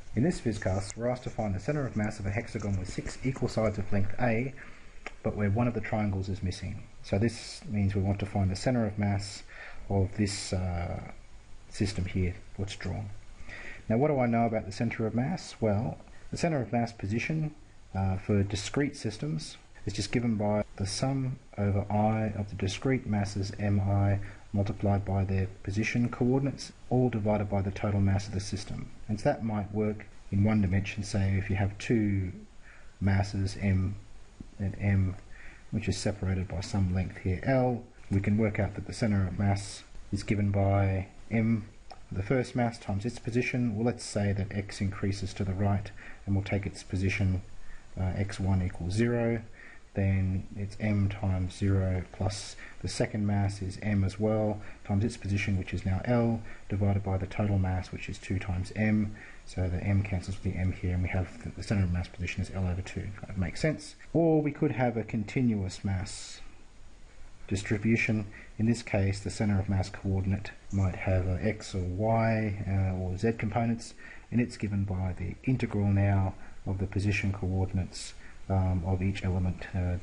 In this PhysCast, we're asked to find the centre of mass of a hexagon with 6 equal sides of length A, but where one of the triangles is missing. So this means we want to find the centre of mass of this system here, what's drawn. Now what do I know about the centre of mass? Well, the centre of mass position for discrete systems is just given by the sum over I of the discrete masses mi multiplied by their position coordinates, all divided by the total mass of the system. And so that might work in one dimension, say if you have two masses m and m, which is separated by some length here L, we can work out that the centre of mass is given by m, the first mass, times its position. Well, let's say that x increases to the right and we'll take its position x1 equals 0. Then it's m times 0 plus the second mass is m as well, times its position, which is now L, divided by the total mass, which is 2 times m. So the m cancels with the m here, and we have the centre of mass position is L over 2. That makes sense. Or we could have a continuous mass distribution. In this case, the centre of mass coordinate might have x or y or z components, and it's given by the integral now of the position coordinates of each element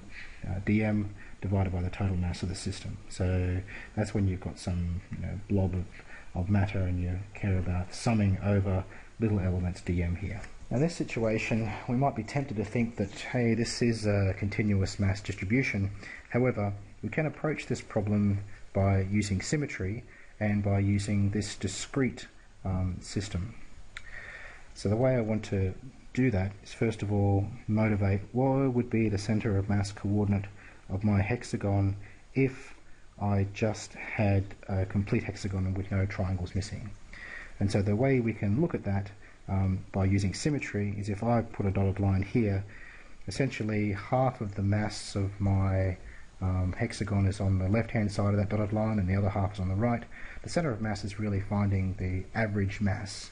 dm divided by the total mass of the system. So that's when you've got some blob of matter and you care about summing over little elements dm here. Now in this situation we might be tempted to think that, hey, this is a continuous mass distribution. However, we can approach this problem by using symmetry and by using this discrete system. So the way I want to do that is first of all motivate what would be the centre of mass coordinate of my hexagon if I just had a complete hexagon with no triangles missing. And so the way we can look at that by using symmetry is if I put a dotted line here, essentially half of the mass of my hexagon is on the left hand side of that dotted line and the other half is on the right. The centre of mass is really finding the average mass.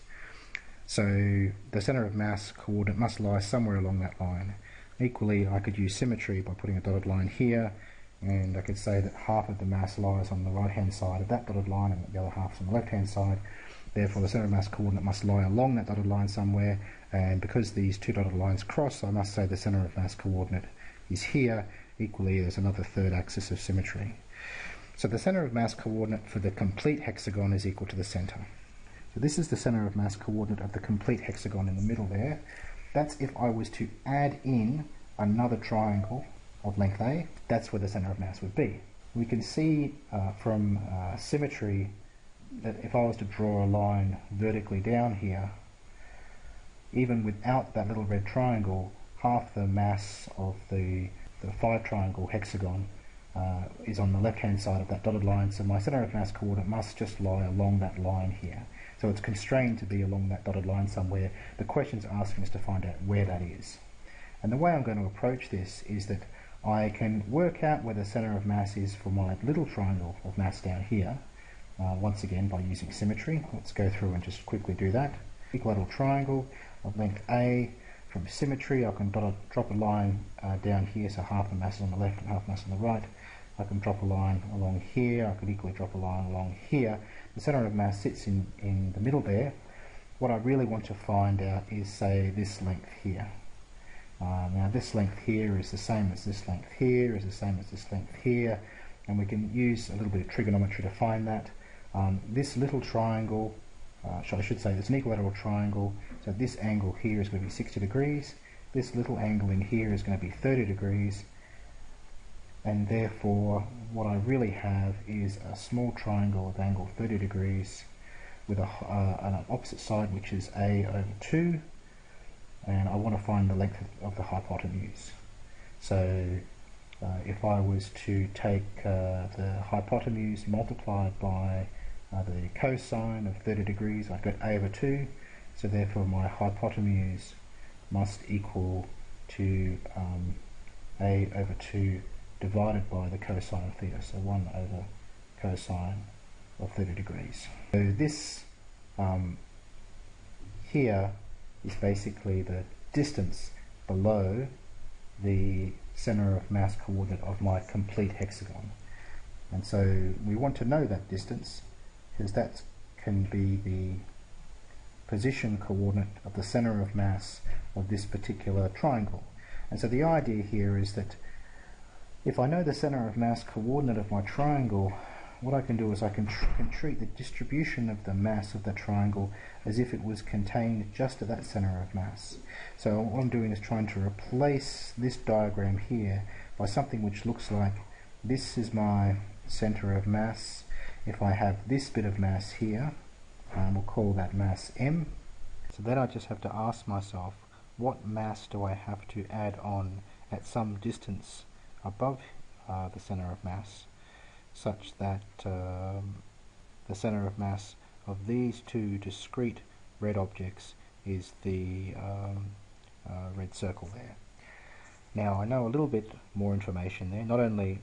So the centre of mass coordinate must lie somewhere along that line. Equally, I could use symmetry by putting a dotted line here, and I could say that half of the mass lies on the right hand side of that dotted line and the other half is on the left hand side. Therefore the centre of mass coordinate must lie along that dotted line somewhere, and because these two dotted lines cross, I must say the centre of mass coordinate is here. Equally, there's another third axis of symmetry. So the centre of mass coordinate for the complete hexagon is equal to the centre. So this is the centre of mass coordinate of the complete hexagon in the middle there. That's if I was to add in another triangle of length A, that's where the centre of mass would be. We can see from symmetry that if I was to draw a line vertically down here, even without that little red triangle, half the mass of the 5-triangle hexagon is on the left hand side of that dotted line, so my centre of mass coordinate must just lie along that line here. So it's constrained to be along that dotted line somewhere. The question's asking us to find out where that is. And the way I'm going to approach this is that I can work out where the centre of mass is for my little triangle of mass down here, once again by using symmetry. Let's go through and just quickly do that. Equilateral triangle of length A. From symmetry I can drop a line down here, so half the mass is on the left and half the mass on the right. I can drop a line along here, I could equally drop a line along here. The centre of mass sits in the middle there. What I really want to find out is, say, this length here. Now this length here is the same as this length here, is the same as this length here, and we can use a little bit of trigonometry to find that. This little triangle, I should say it's an equilateral triangle, so this angle here is going to be 60 degrees, this little angle in here is going to be 30 degrees, and therefore what I really have is a small triangle of angle 30 degrees with an opposite side which is A over 2, and I want to find the length of the hypotenuse. So if I was to take the hypotenuse multiplied by the cosine of 30 degrees, I get A over 2, so therefore my hypotenuse must equal to A over 2 divided by the cosine of theta, so 1 over cosine of 30 degrees. So this here is basically the distance below the centre of mass coordinate of my complete hexagon. And so we want to know that distance because that can be the position coordinate of the center of mass of this particular triangle. And so the idea here is that if I know the center of mass coordinate of my triangle, what I can do is I can treat the distribution of the mass of the triangle as if it was contained just at that center of mass. So what I'm doing is trying to replace this diagram here by something which looks like this is my center of mass. If I have this bit of mass here, we'll call that mass M. So then I just have to ask myself, what mass do I have to add on at some distance above the center of mass, such that the center of mass of these two discrete red objects is the red circle there. Now I know a little bit more information there. Not only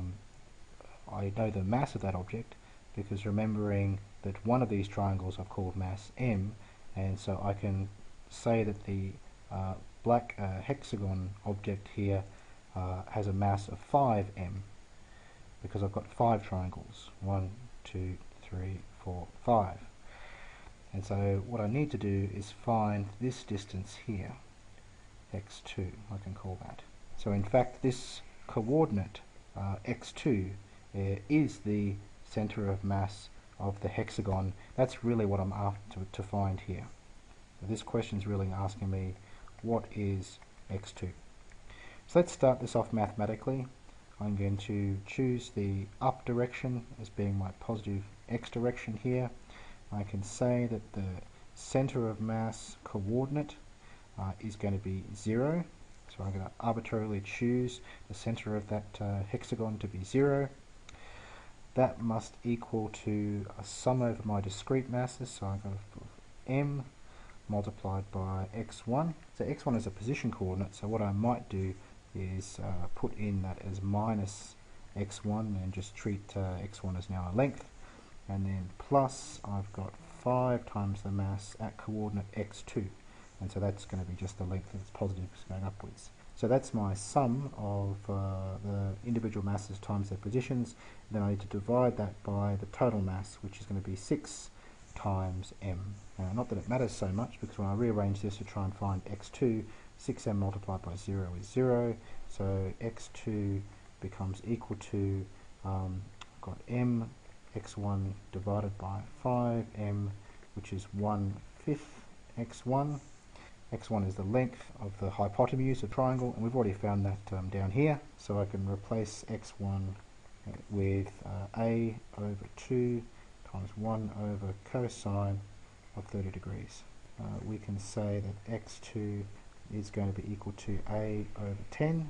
I know the mass of that object, because remembering that one of these triangles I've called mass M, and so I can say that the black hexagon object here has a mass of 5m, because I've got 5 triangles, 1, 2, 3, 4, 5. And so what I need to do is find this distance here, x2, I can call that. So in fact this coordinate x2 is the center of mass of the hexagon. That's really what I'm after to find here. So this question is really asking me, what is x2? So let's start this off mathematically. I'm going to choose the up direction as being my positive x direction here. I can say that the center of mass coordinate is going to be 0. So I'm going to arbitrarily choose the center of that hexagon to be 0. That must equal to a sum over my discrete masses, so I'm going to put m multiplied by x1. So x1 is a position coordinate, so what I might do is put in that as minus x1 and just treat x1 as now a length, and then plus I've got 5 times the mass at coordinate x2, and so that's going to be just the length that's positive going upwards. So that's my sum of the individual masses times their positions. Then I need to divide that by the total mass, which is going to be 6 times m. Now, not that it matters so much, because when I rearrange this to try and find x2, 6m multiplied by 0 is 0, so x2 becomes equal to, I've got m, x1 divided by 5m, which is 1/5 x1. x1 is the length of the hypotenuse of the triangle, and we've already found that down here, so I can replace x1 with a over 2 times 1 over cosine of 30 degrees. We can say that x2 is going to be equal to a over 10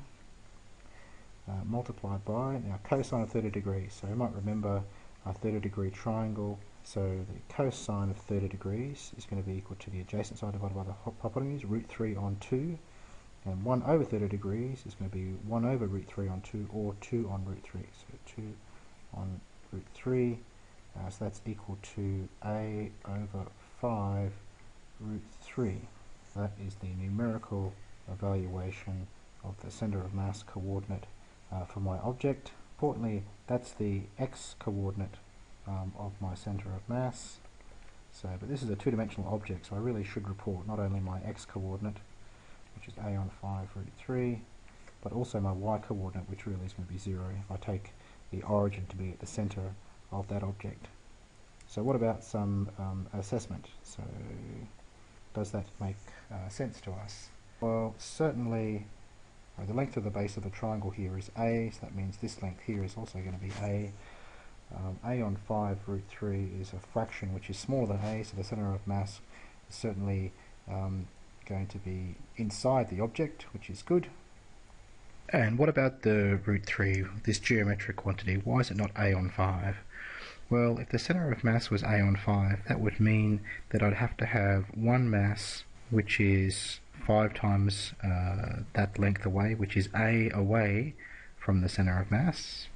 multiplied by, now cosine of 30 degrees, so you might remember a 30 degree triangle, so the cosine of 30 degrees is going to be equal to the adjacent side divided by the hypotenuse, root 3 on 2, and 1 over 30 degrees is going to be 1 over root 3 on 2, or 2 on root 3, so 2 on root 3, so that's equal to a over 5 root 3. That is the numerical evaluation of the center of mass coordinate for my object. Importantly, that's the x coordinate of my center of mass. So, but this is a two-dimensional object, so I really should report not only my x coordinate, which is a on 5 root 3, but also my y coordinate, which really is going to be 0 if I take the origin to be at the center of that object. So what about some assessment? So does that make sense to us? Well, certainly the length of the base of the triangle here is a, so that means this length here is also going to be a. A on 5 root 3 is a fraction which is smaller than a, so the center of mass is certainly going to be inside the object, which is good. And what about the root 3, this geometric quantity? Why is it not a on 5? Well, if the center of mass was a on 5, that would mean that I'd have to have one mass which is 5 times that length away, which is a away from the center of mass.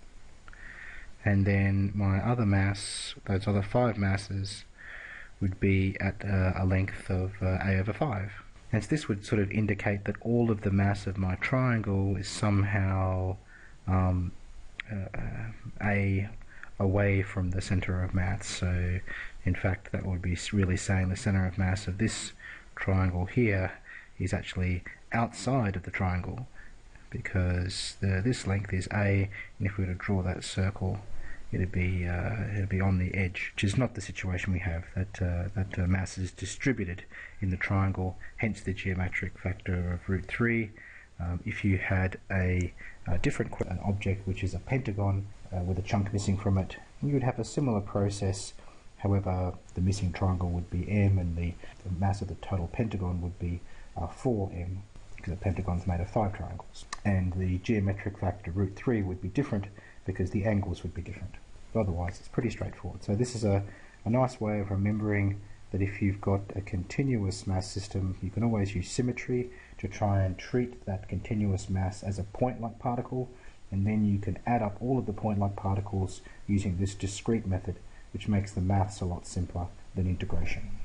And then my other mass, those other 5 masses, would be at a length of a over 5. And so this would sort of indicate that all of the mass of my triangle is somehow a away from the center of mass. So in fact that would be really saying the center of mass of this triangle here is actually outside of the triangle, because this length is A, and if we were to draw that circle, it'd be on the edge, which is not the situation we have. That mass is distributed in the triangle, hence the geometric factor of root 3. If you had an object which is a pentagon with a chunk missing from it, you would have a similar process. However, the missing triangle would be m, and the mass of the total pentagon would be 4m, because a pentagon is made of 5 triangles. And the geometric factor root 3 would be different because the angles would be different. But otherwise, it's pretty straightforward. So this is a nice way of remembering that if you've got a continuous mass system, you can always use symmetry to try and treat that continuous mass as a point-like particle, and then you can add up all of the point-like particles using this discrete method, which makes the maths a lot simpler than integration.